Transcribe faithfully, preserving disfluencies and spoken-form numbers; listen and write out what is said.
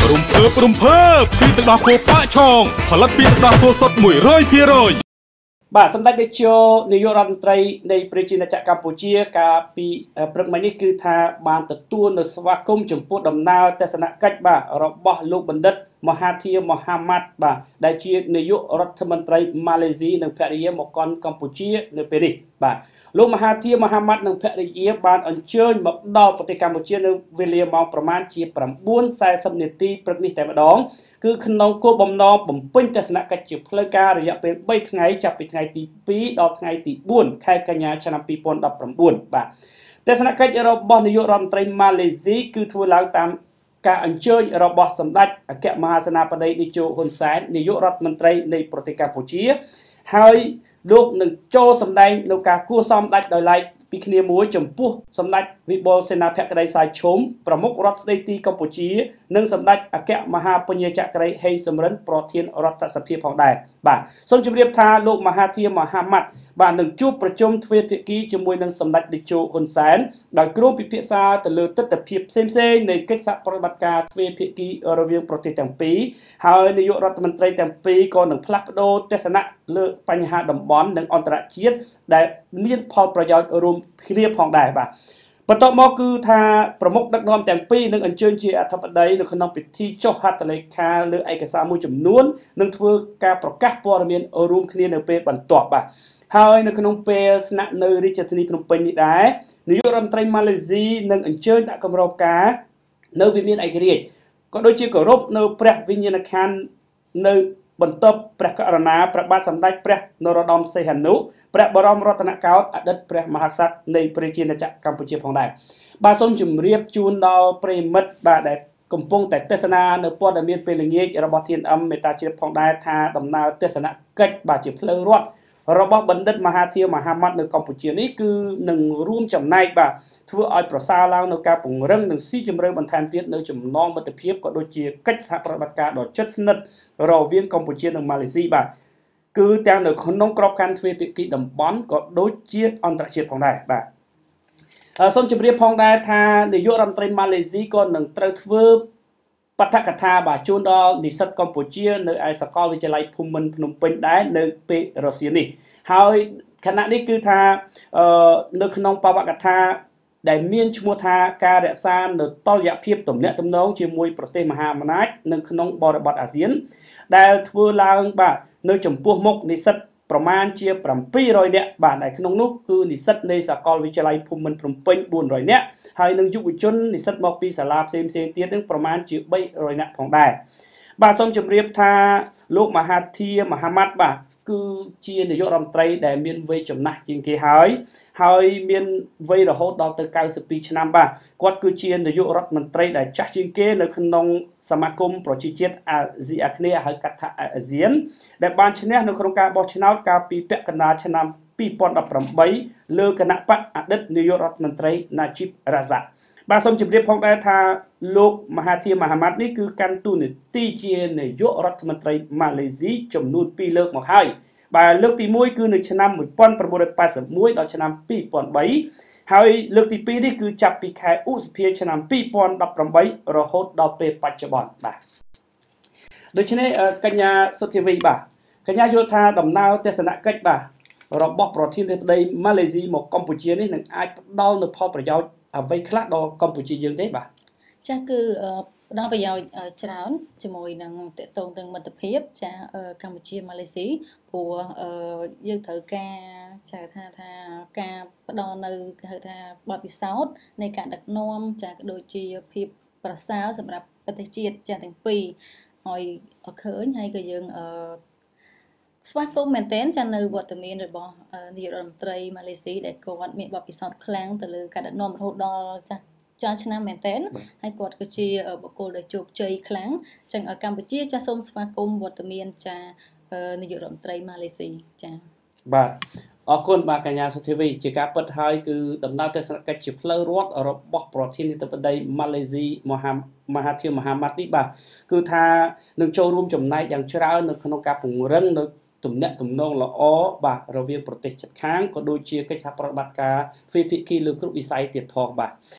ព្រំភើបព្រំភើបពីទឹកដោះគោប៉ាក់ឆងផលិតពីទឹកដោះគោសុទ្ធមួយរយភាគរយបាទសម្ដេចតេជោនាយករដ្ឋមន្ត្រីនៃប្រជាណាចក្រកម្ពុជាកាលពីព្រឹកមិញនេះគឺថាបានទទួលនៅស្វាគមន៍ចំពោះដំណើរទស្សនកិច្ចបាទរបស់លោកបណ្ឌិតមហាធីមហាម៉ាត់បាទដែលជានាយករដ្ឋមន្ត្រីម៉ាឡេស៊ីនិងភរិយាមកកាន់កម្ពុជានៅពេលនេះបាទលោកមហាធីមហាម៉ាត់និងភរិយាបានអញ្ជើញមកដល់ប្រទេសកម្ពុជានៅវេលាម៉ោងប្រមាណជា 9:40 នាទីព្រឹកនេះតែម្ដងគឺក្នុងគោលបំណងបំពេញទស្សនកិច្ចជាផ្លូវការរយៈពេល 3 ថ្ងៃចាប់ពីថ្ងៃទី 2 ដល់ថ្ងៃទី 4 ខែកញ្ញាឆ្នាំ 2019 បាទទស្សនកិច្ចរបស់នាយករដ្ឋមន្ត្រីម៉ាឡេស៊ីគឺធ្វើឡើងតាមការអញ្ជើញរបស់សម្ដេចអគ្គមហាសេនាបតីតេជោហ៊ុនសែននាយករដ្ឋមន្ត្រីនៃប្រទេសកម្ពុជាហើយលោកនឹងចូលសម្ដែងនៅការគួសមដាច់ដោយឡែកពីគ្នាមួយចំពោះសម្ដេចវិបុលសេនាភក្តីសាយឈុំប្រមុខរដ្ឋស្ដីទីកម្ពុជានិងសម្ដេចអគ្គមហាពញាចក្រីហេងសំរិនប្រធានរដ្ឋសភាផងដែរបាទសូមជម្រាបថាលោកមហាធីមហាម៉ាត់បាននឹងជួបប្រជុំទ្វេភាគីជាមួយនឹងសម្ដេចតេជោហ៊ុនសែនដោយក្រុមពិភាក្សាទៅលើទស្សនវិជ្ជាផ្សេងៗនៃកិច្ចសហប្រតិបត្តិការទ្វេភាគីរវាងប្រទេសទាំងពីរហើយនាយករដ្ឋមន្ត្រីទាំងពីរក៏នឹងផ្លាស់ប្ដូរទស្សនៈលើបញ្ហាតំបន់និងអន្តរជាតិដែលមានផលប្រយោជន៍រួមគ្នាផងដែរបាទបន្ទាប់មកគឺថាប្រមុខដឹកនាំទាំងពីរនឹងអញ្ជើញជាអធិបតីនៅក្នុងពិធីចុះហត្ថលេខាលើឯកសារមួយចំនួននិងធ្វើការប្រកាសព័ត៌មានរួមគ្នានៅពេលបន្ទាប់បាទហើយនៅក្នុងពេលស្នាក់នៅរាជធានីភ្នំពេញនេះដែរនាយករដ្ឋមន្ត្រីម៉ាឡេស៊ីនឹងអញ្ជើញដាក់គម្រប់ការនៅវិមានឯករាជ្យក៏ដូចជាគោរពនៅព្រះវិញ្ញាណក្ខន្ធនៅបន្ទាប់ព្រះករុណាព្រះបាទសម្ដេចព្រះនរោត្តមសីហនុព្រះបរមរតនកោដ្ឋអតីតព្រះមហាក្សត្រនៃប្រជាណាចក្រកម្ពុជាផងដែរបាទសូមជម្រាបជូនដល់ប្រិយមិត្តបាទដែលកំពុងតែទស្សនានៅព័ត៌មានពេលល្ងាចរបស់ ធី អេន អឹម មេតាជ្រាបផងដែរថាដំណើរទស្សនកិច្ចបាទជាផ្លូវរដ្ឋរបស់បណ្ឌិតមហាធីមហាម៉ាត់នៅកម្ពុជានេះគឺនឹងរួមចំណែកបាទធ្វើឲ្យប្រសើរឡើងនៅការពង្រឹងនិងស៊ីជម្រៅបន្ថែមទៀតនៅចំណងមិត្តភាពក៏ដូចជាកិច្ចសហប្រតិបត្តិការដ៏ជិតស្និទ្ធរវាងកម្ពុជានិងម៉ាឡេស៊ីបាទគឺទាំងនៅក្នុងក្របខ័ណ្ឌទ្វេភាគីតំបន់ក៏ដូចជាអន្តរជាតិផងដែរបាទសូមជម្រាបផងដែរថានាយករដ្ឋមន្ត្រីម៉ាឡេស៊ីក៏នឹងត្រូវធ្វើបទកថាបាទជូនដល់និស្សិតកម្ពុជានៅឯសាកលវិទ្យាល័យភូមិន្ទភ្នំពេញដែរនៅពេលរសៀលនេះហើយខណៈនេះគឺថានៅក្នុងបវកថាដែលមានឈ្មោះថាការរក្សានៅតុល្យភាពទំនាក់ទំនងជាមួយប្រទេសមហាអំណាចនៅក្នុងបរិបទអាស៊ានដែលធ្វើឡើងបាទនៅចំពោះមុខនិស្សិតប្រមាណជា 700 នាក់បាទដែលក្នុងនោះគឺនិស្សិតនៃសាកលវិទ្យាល័យភូមិន្ទភ្នំពេញ 400 នាក់ហើយនឹងយុវជននិស្សិតមកពីសាលាផ្សេងៗទៀតនឹងប្រមាណជា 300 នាក់ផងដែរបាទសូមជម្រាបថាលោកមហាធីមហាម៉ាត់បាទគឺជានាយករដ្ឋមន្ត្រីដែលមានវ័យចំណាស់ជាងគេហើយហើយមានវ័យរហូតដល់ទៅ 九十二 ឆ្នាំបាទគាត់គឺជានាយករដ្ឋមន្ត្រីដែលចាស់ជាងគេនៅក្នុងសមាគមប្រជាជាតិអាស៊ីអាគ្នេយ៍ហៅកាត់ថាអាស៊ានដែលបានឈ្នះនៅក្នុងការបោះឆ្នោតកាលពីពាក់កណ្ដាលឆ្នាំ 2018 លើគណៈបកអតីតនាយករដ្ឋមន្ត្រីណាជីបរ៉ាហ្សាក់បាទសូមជម្រាបផងដែរថាលោកមហាធីមហាម៉ាត់នេះគឺកាន់តួនាទីជានាយករដ្ឋមន្ត្រីម៉ាឡេស៊ីចំនួន ពីរ លើកមកហើយបាទលើកទី មួយ គឺនៅឆ្នាំ 1981 ដល់ឆ្នាំ 2003 ហើយលើកទី ពីរ នេះគឺចាប់ពីខែឧសភាឆ្នាំ 2018 រហូតដល់ពេលបច្ចុប្បន្នបាទដូច្នេះកញ្ញាសុធាវីបាទកញ្ញាយល់ថាដំណើរទស្សនកិច្ចបាទរបស់ប្រធានាធិបតីម៉ាឡេស៊ីមកកម្ពុជានេះនឹងអាចផ្ដល់នូវផលប្រយោជន៍អ្វីខ្លះដល់កម្ពុជាយើងទេបាទចាស់គឺផ្ដល់ប្រយោជន៍ច្រើនជាមួយនឹងតកតងទាំងមិត្តភាពចាកម្ពុជាម៉ាឡេស៊ីព្រោះយើងត្រូវការចាថាថាការផ្ដល់នៅគេហៅថាបទពិសោធន៍នៃការដឹកនាំចាក៏ដូចជាភាពប្រសើរសម្រាប់ប្រទេសជាតិចាទាំងពីរឲ្យឃើញហើយក៏យើងអឺស្វាគមន៍មែនទែនចានៅវត្តមានរបស់នាយករដ្ឋមន្ត្រីម៉ាឡេស៊ីដែលគាត់មានបទពិសោធន៍ខ្លាំងទៅលើការដឹកនាំរហូតដល់ចាស់ច្រើនឆ្នាំមែនទែនហើយគាត់ក៏ជាបុគ្គលដែលជោគជ័យខ្លាំងចឹងឲ្យកម្ពុជាចាសូមស្វាគមន៍វត្តមានចានាយករដ្ឋមន្ត្រីម៉ាឡេស៊ីចាបាទអរគុណបាទកញ្ញាសុធាវីជាការពិតហើយគឺដំណើរទស្សនកិច្ចជាផ្លូវរដ្ឋរបស់ប្រធានាធិបតីម៉ាឡេស៊ីមហាមហាធីមហាម៉ាត់នេះបាទគឺថានឹងចូលរួមចំណែកយ៉ាងច្រើននៅក្នុងការពង្រឹងនៅទំនាក់ទំនងល្អបាទរវាងប្រទេសជិតខាងក៏ដូចជាកិច្ចសហប្រតិបត្តិការទ្វេភាគីលើគ្រប់វិស័យទៀតផងបាទ